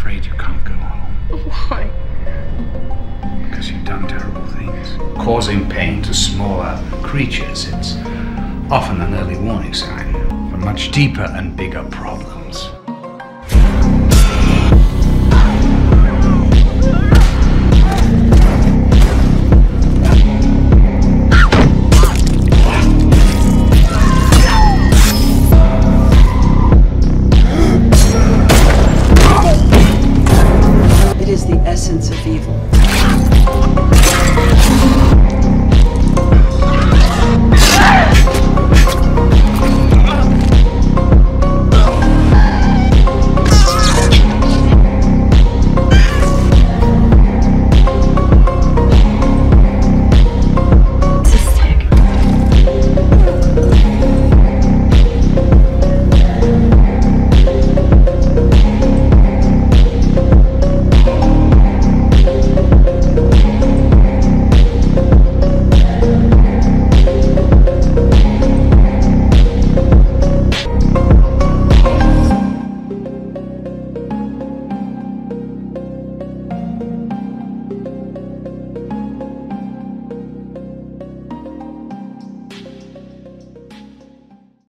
afraid you can't go home. Why? Because you've done terrible things. Causing pain to smaller creatures, it's often an early warning sign for much deeper and bigger problems. It is the essence of evil.